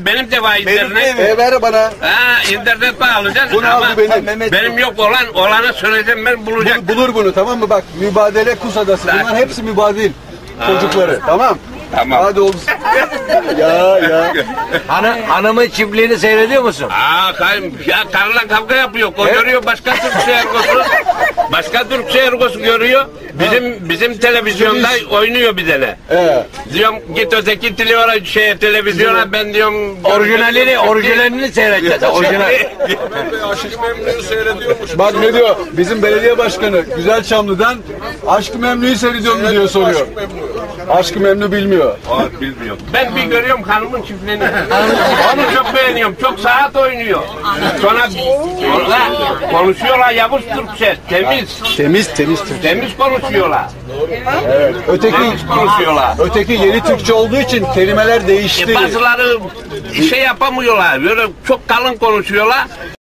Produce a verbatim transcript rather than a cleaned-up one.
Benim de var Benim internet. de E ver bana. Ha, internetten alacağız Bunu ama al, bu benim. Mehmet- benim yok olan, olana söyleyeceğim ben bulacak. Bul- bulur bunu, tamam mı? Bak, mübadele Kusadası. Bunlar hepsi mübadil. Çocukları. Tamam. Tamam. Hadi olsun. Ya ya. Hanı, hanımın çiftliğini seyrediyor musun? Aa, kayın, ya karıla kavga yapıyor. O görüyor başka Türk ergosu. Başka Türk ergosu görüyor. Bizim bizim televizyonda oynuyor bir tane. Ee, Diyorum git öteki televizyon şey televizyona ben diyorum Orijinalini, orijinalini seyredeceğiz. Orijinal. Aşık Memnu'yu seyrediyormuş. bak ne diyor? Bizim belediye başkanı Güzelçamlı'dan Aşk-ı Memnu'yu seyrediyor mu diyor, soruyor. Aşk-ı Memnu bilmiyor. Aa, bilmiyorum. Ben bir görüyorum hanımın çiftliğini. Onu çok beğeniyorum. Çok saat oynuyor. Sonra onlar konuşuyorlar Yavuz Türkçe. Temiz. Temiz temiz Türkçe. Temiz konuşuyorlar. Evet. Öteki Temiz konuşuyorlar. öteki yeni Türkçe olduğu için kelimeler değişti. E, bazıları bir şey yapamıyorlar. Böyle çok kalın konuşuyorlar.